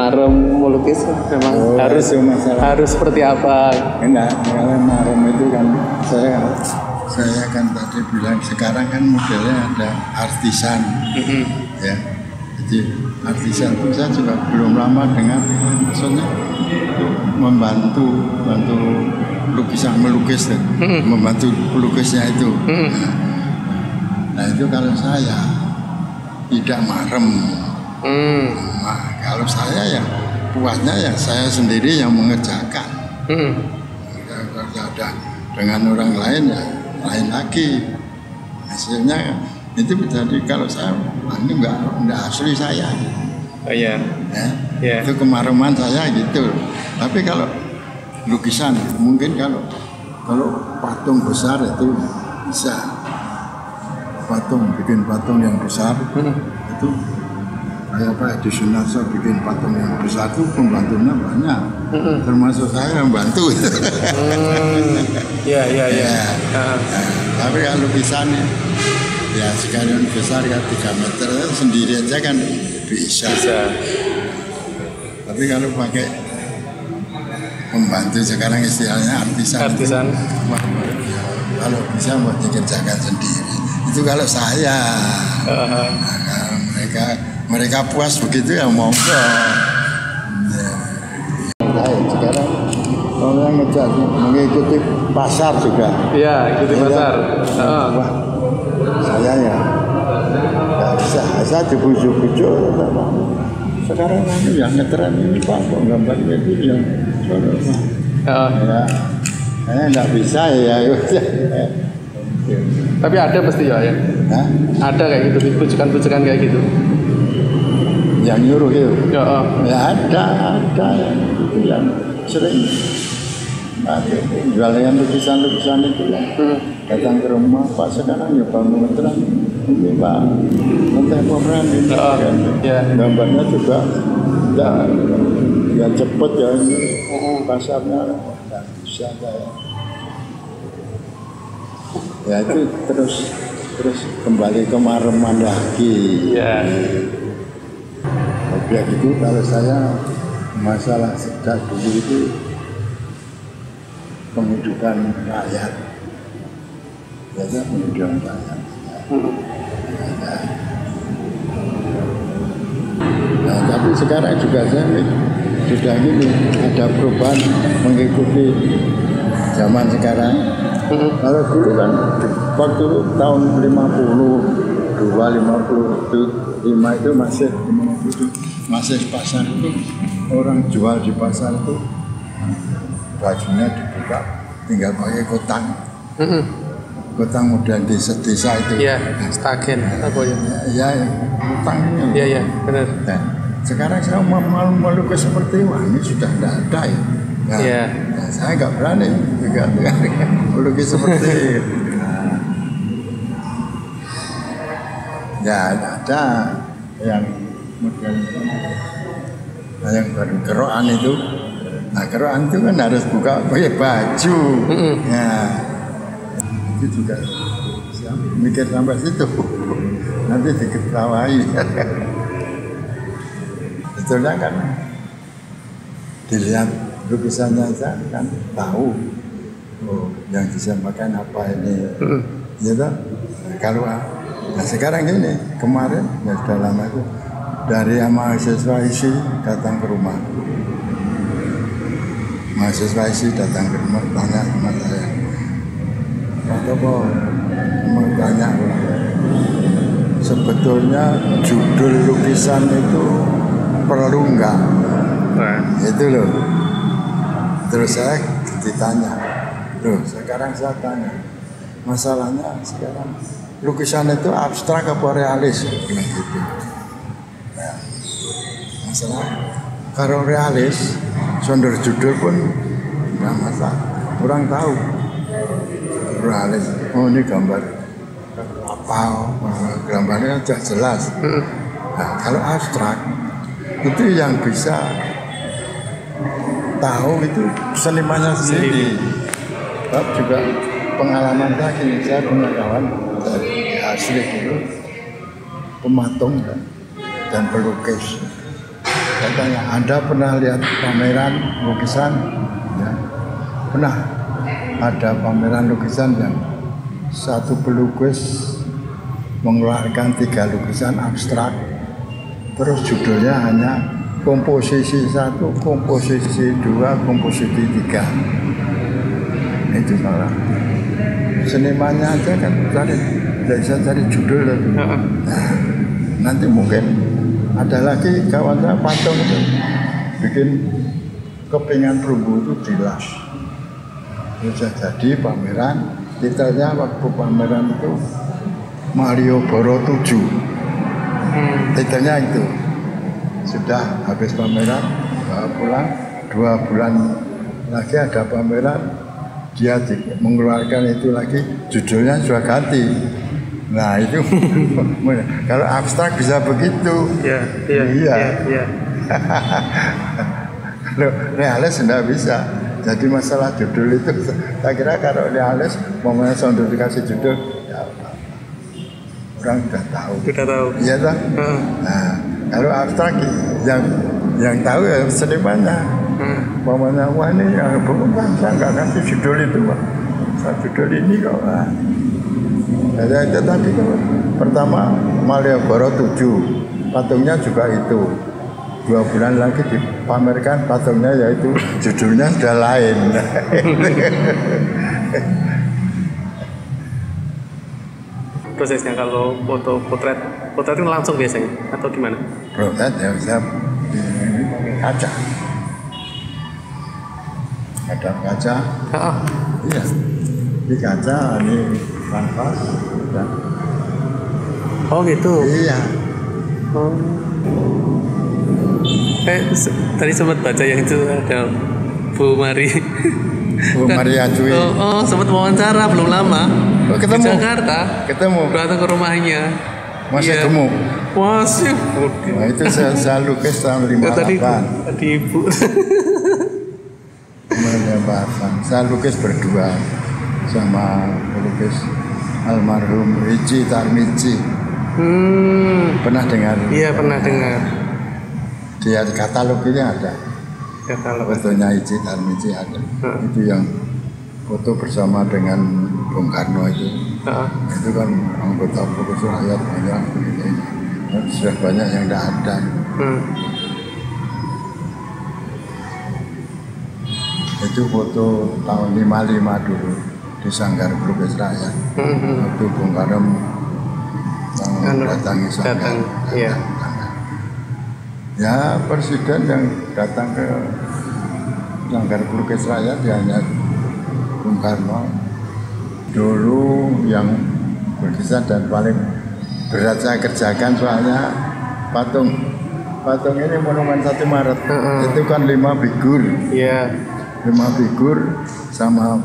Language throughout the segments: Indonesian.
marem melukis memang harus seperti apa? Enggak, kalau marem itu kan saya kan tadi bilang sekarang kan modelnya ada artisan, ya. Jadi artisan itu saya juga belum lama dengan maksudnya membantu lukisan melukis, membantu pelukisnya itu. Nah itu kalau saya tidak marem. Nah, kalau saya ya puasnya ya saya sendiri yang mengerjakan. Kalau ada dengan orang lain ya lain lagi. Hasilnya itu jadi kalau saya ini enggak asli saya. Oh iya. Ya, itu kemareman saya gitu. Tapi kalau lukisan mungkin kalau patung besar itu bisa bikin patung yang besar itu kayak Pak Edi Sunarso bikin patung yang besar itu pembantunya banyak, termasuk saya yang bantu. Iya. Tapi kalau lukisan ya sekalian besar kan 3 meter sendiri aja kan bisa. Tapi kalau pakai pembantu sekarang istilahnya artisan. Kalau bisa mau dikerjakan sendiri. Itu kalau saya. Mereka puas begitu ya monggo. Sekarang orang ngejar mengikuti pasar juga. Iya, ikuti pasar. Wah, saya ya nggak bisa. Saya dibujuk-bujuk. Sekarang yang ngetren ini Pak, kok gambarnya itu yang ya, saya nggak bisa ya. Tapi ada pasti ya? Ada kayak gitu, bujukan-bujukan kayak gitu. Yang nyuruh itu? Ya ada itu yang sering jual yang lukisan itu ya. Datang ke rumah Pak sekarang ya bangun ngetren ini Pak kontemporer ini gambarnya juga ya cepet ya ini pasarnya nggak bisa kayak ya itu terus kembali ke mareman lagi. Objek itu kalau saya masalah sejak dulu itu penghidupan rakyat, biasa penghidupan rakyat. Nah, tapi sekarang juga saya sudah gini ada perubahan mengikuti zaman sekarang. Kalau dulu kan waktu tahun 55 itu masih pasar itu orang jual di pasar itu bajunya dibuka tinggal pakai kotang model desa itu. Iya, stagen apa ya? Ya, kotangnya. Iya, benar. Nah, sekarang saya mau melukis seperti ini sudah tidak ada ya. Nah, saya nggak berani juga melukis seperti itu. Ya ada yang model yang kerokan itu. Nah kerokan itu kan harus buka pakai baju. Nah itu juga saya mikir sampai situ. Nanti diketahui. Betulnya kan dilihat lukisannya saja kan tahu yang disampaikan apa ini. Ya kalau nah sekarang ini kemarin ya sudah lama itu dari mahasiswa ISI datang ke rumah. Mahasiswa ISI datang ke rumah tanya sama saya. Pak Topo, mau tanya sebetulnya judul lukisan itu perlu enggak? Itu loh. Terus saya ditanya, loh sekarang saya tanya, masalahnya sekarang lukisan itu abstrak apa realis? Bilang gitu. Nah, masalah kalau realis, sonder judul pun nggak masalah. Orang tahu realis. Oh ini gambar apa? Gambarnya sudah jelas. Nah, kalau abstrak itu yang bisa tahu itu senimannya sendiri. Tapi juga pengalaman saya punya kawan dari asli dulu pematung dan pelukis. Saya tanya, Anda pernah lihat pameran lukisan? Ya, pernah. Ada pameran lukisan yang satu pelukis mengeluarkan 3 lukisan abstrak, terus judulnya hanya komposisi 1, komposisi 2, komposisi 3. Itu salah. Senimannya aja kan tidak bisa cari judul lagi. Nah, nanti mungkin ada lagi kawan saya patung itu bikin kepingan perunggu itu dilas. Bisa jadi pameran, titelnya waktu pameran itu Malioboro 7. Titelnya itu. Sudah habis pameran, bawa pulang, 2 bulan lagi ada pameran, dia mengeluarkan itu lagi, judulnya sudah ganti. Nah itu kalau abstrak bisa begitu. Iya. Kalau realis tidak bisa. Jadi masalah judul itu, saya kira kalau realis mau sondor dikasih judul, ya orang sudah tahu. Iya kan? Nah kalau abstrak yang tahu ya senimannya. Mamanya wah ini yang bukan saya nggak kasih judul itu, Pak. Saya judul ini kok. Nah, itu tadi kan pertama Malioboro 7, patungnya juga itu. 2 bulan lagi dipamerkan patungnya, yaitu judulnya sudah lain. Prosesnya kalau foto potret itu langsung biasanya atau gimana? Potret ya saya pakai kaca. Ada kaca. Iya. Di kaca ini kanvas. Oh gitu. Iya. Tadi sempat baca yang itu ada Bu Mari. Bu Maria Cui. Sempat wawancara belum lama. Ketemu. Di Jakarta. Ketemu. Datang ke rumahnya. Masih gemuk. Masih. Nah, itu saya lukis tahun 58. Tadi Ibu. Saya lukis berdua sama pelukis almarhum Ricci Tarmizi. Pernah dengar? Iya, pernah dengar. Dia katalognya ada. Katalog. Fotonya Ricci Tarmizi ada. Itu yang foto bersama dengan Bung Karno itu. Itu kan anggota pelukis rakyat banyak. Sudah banyak yang tidak ada. Itu foto tahun 55 dulu di Sanggar Pelukis Rakyat. Waktu Bung Karno datangi Sanggar. Iya. Ya presiden yang datang ke Sanggar Pelukis Rakyat ya hanya Bung Karno. Dulu yang berkesan dan paling berat saya kerjakan soalnya patung ini monumen 1 Maret. Itu kan 5 figur. Iya. 5 figur sama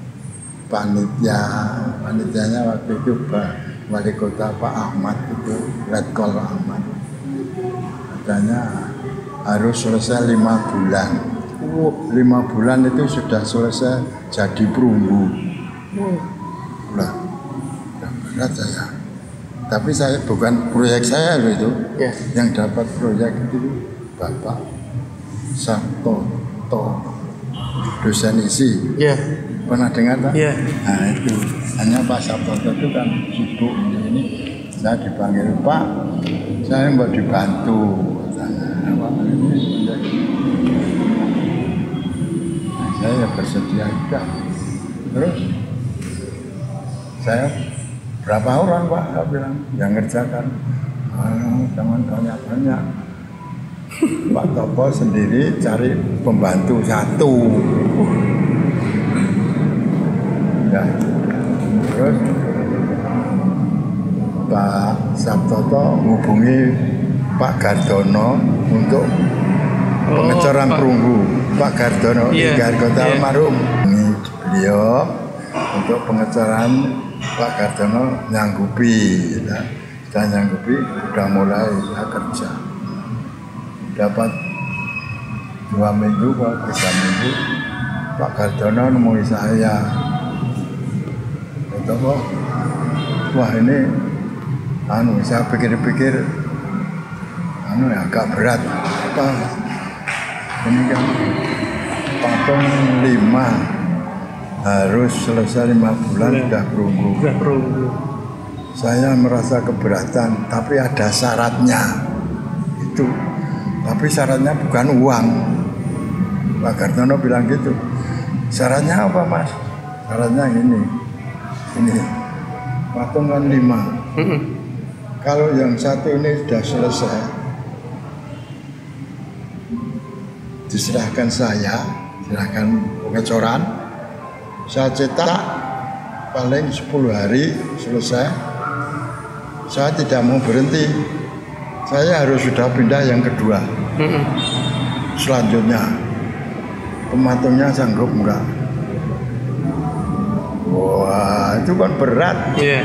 panitianya waktu itu Pak Wali Kota Pak Ahmad itu, Letkol Ahmad. Katanya harus selesai 5 bulan. 5 bulan itu sudah selesai jadi perunggu. Lah, berat saya. Tapi saya bukan proyek saya loh itu. Yang dapat proyek itu Bapak Sabto dosen isi. Pernah dengar tak? Nah itu hanya Pak Sabto itu kan sibuk ini. Saya dipanggil Pak, saya mau dibantu. Saya bersedia juga. Terus saya berapa orang Pak? Saya bilang yang ngerjakan. Jangan banyak-banyak. Pak Topo sendiri cari pembantu 1. Ya. Terus Pak Sabtoto hubungi Pak Gardono untuk pengecoran perunggu. Pak Gardono, Gargono almarhum. Beliau untuk pengecoran Pak Gardono nyanggupi. Ya. Sudah nyanggupi, sudah mulai kerja. Dapat 2 minggu, 3 minggu, Pak Gardono nemui saya. Kata, wah ini, saya pikir-pikir, agak berat. Pak, ini kan patung 5 harus selesai 5 bulan sudah perunggu. Udah perunggu. Saya merasa keberatan, tapi ada syaratnya itu. Tapi syaratnya bukan uang. Pak Gartono bilang gitu. Syaratnya apa, Mas? Syaratnya ini patung kan 5. Kalau yang satu ini sudah selesai, diserahkan saya, serahkan pengecoran, saya cetak paling 10 hari selesai. Saya tidak mau berhenti, saya harus sudah pindah yang kedua. Selanjutnya pematungnya sanggup enggak? Wah, itu kan berat. Iya.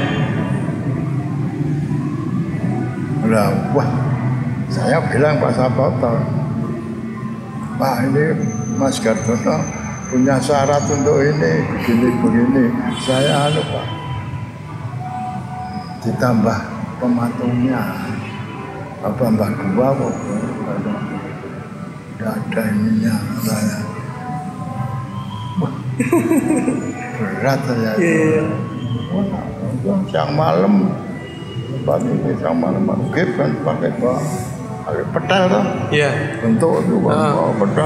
Wah, saya bilang Pak Saboto, Pak, ini Mas Gartono punya syarat untuk ini, begini. Saya Pak, ditambah pematungnya, tambah 2 kok, tidak ada ininya saya. Wah, berat saya. Wah, siang malam. Pagi siang malam kan pakai pedal tuh. Iya. Bentuk itu pedal.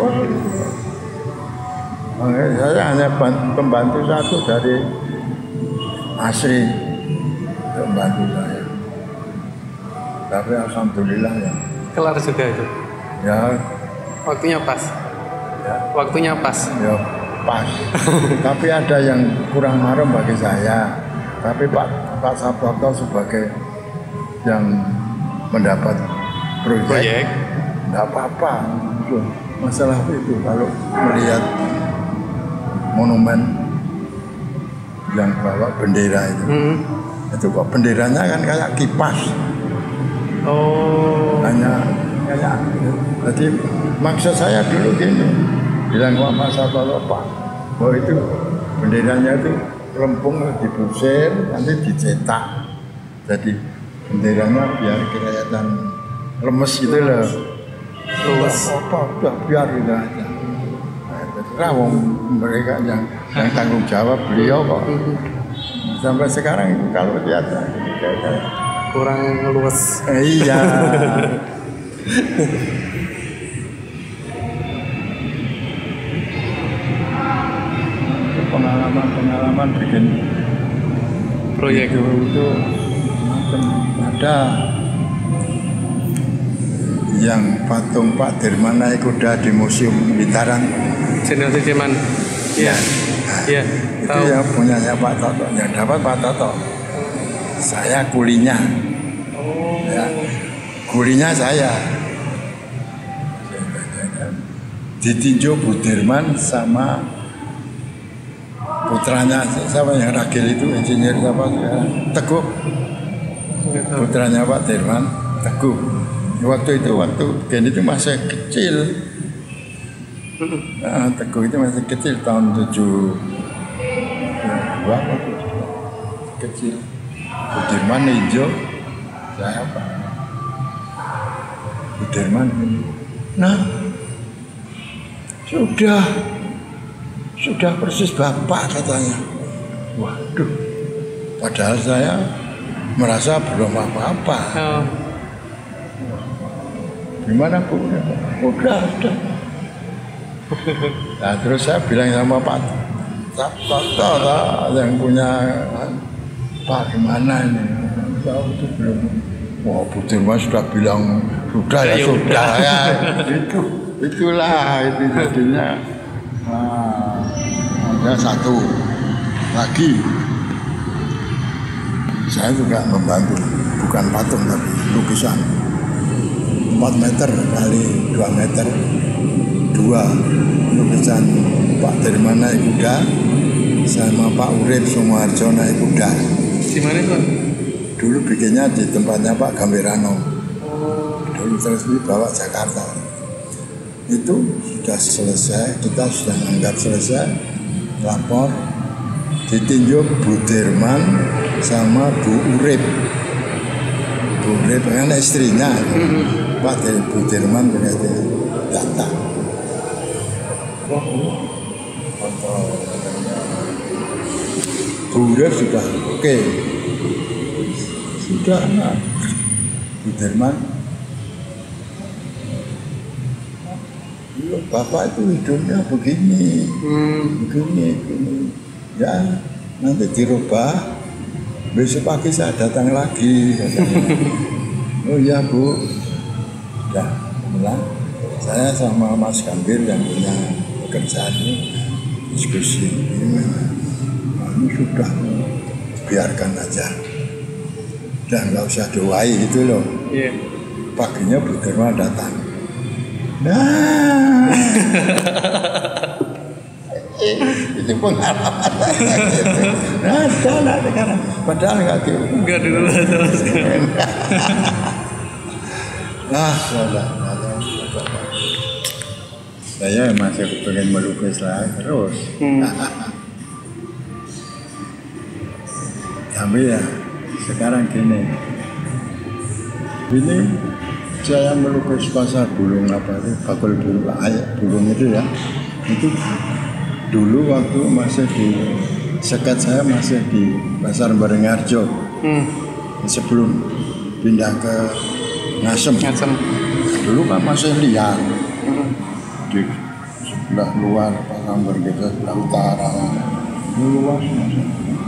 Saya hanya pembantu satu dari Asri, pembantu saya. Tapi alhamdulillah ya. Kelar juga itu. Ya. Waktunya pas. Ya. Waktunya pas. Ya pas. Tapi ada yang kurang harum bagi saya. Tapi Pak Saboto sebagai yang mendapat proyek. Tidak apa-apa. Masalah itu kalau melihat monumen yang bawa bendera itu kok benderanya kan kayak kipas. Oh. Hanya kayak. Jadi maksud saya dulu gini, bilang Pak Saboto, Pak, bahwa itu benderanya itu lempung dibusir, nanti dicetak. Jadi benderanya biar kelihatan lemes gitu loh. Lemes. Apa udah biar gitu aja. Terserah wong mereka yang tanggung jawab beliau kok. Sampai sekarang itu kalau lihat kayak kurang luas. Iya. Pengalaman bikin Proyek itu ada yang patung Pak Dirman naik kuda di Museum Bitaran. Jenderal Sudirman. Iya. Iya. Itu Tahu. yang punyanya Pak Toto, yang dapat Pak Toto. Saya kulinya. Ya, kulinya saya. Ditinjau Bu Dirman sama putranya siapa yang ragil itu, insinyur siapa sekarang? Teguh. Putranya Pak Dirman, Teguh. Waktu itu itu masih kecil. Nah, Teguh itu masih kecil tahun 72 waktu kecil. Bu Dirman hijau, saya apa? Bu Dirman. Nah, sudah persis Bapak katanya. Waduh, padahal saya merasa belum apa-apa. Oh. Gimana Bu? Udah. Nah terus saya bilang sama Pak Toto yang punya, Pak gimana ini? Tahu itu belum. Wah, Bu Dirman sudah bilang sudah ya sudah ya. Itulah itu jadinya. Nah, ada satu lagi. Saya juga membantu, bukan patung tapi lukisan 4 meter kali 2 meter, 2 lukisan Pak Dirman naik kuda sama Pak Urip Sumoharjo naik kuda. Di mana itu? Dulu bikinnya di tempatnya Pak Gambirano. Dulu terus dibawa Jakarta. Itu sudah selesai, kita sudah anggap selesai, lapor, ditinjau Bu Dirman sama Bu Urip. Bu Urip kan istrinya. Pak Budirman berarti datang. Kontrol. Burir sudah oke. Sudah nah. Budirman. Bapak itu hidupnya begini, begini. Ya, nanti dirubah. Besok pagi saya datang lagi. Oh iya Bu. Dah, bilang saya sama Mas Gambir yang punya pekerjaan ini diskusi. Ini sudah biarkan aja. Dan nggak usah doai itu loh. Iya. Paginya Budirman datang. Nah, itu pengalaman. Nah, sekarang. Padahal nggak gitu. Enggak dulu sama sekali. Nah, saya masih pengen melukis lagi terus. Tapi ya sekarang gini, ini saya melukis pasar burung apa itu, bakul burung, burung itu ya. Itu dulu waktu masih di sekat saya masih di pasar Barengarjo. Sebelum pindah ke Ngasem. Dulu kan masih liar. Di sebelah luar pasar berbeda sebelah utara. Luas masih.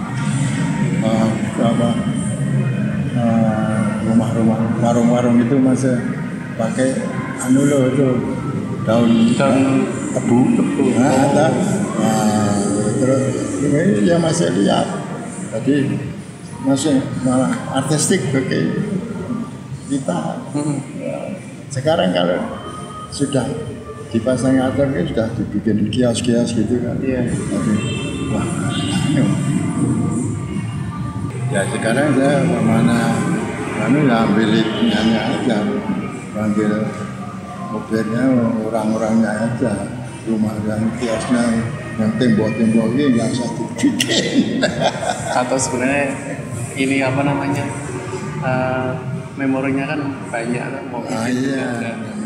Rumah-rumah, warung-warung itu masih pakai anu loh itu daun tebu. Terus ini ya masih lihat. Jadi masih malah artistik bagi kita. Sekarang kalau sudah dipasang atap ini sudah dibikin kios-kios gitu kan. Iya. Jadi wah, ya sekarang saya mana ya ambil nyanyi aja, panggil mobilnya orang-orangnya aja, rumah yang kiosnya yang tembok-tembok ini nggak usah dibikin. Atau sebenarnya ini apa namanya memorinya kan banyak kan mau iya.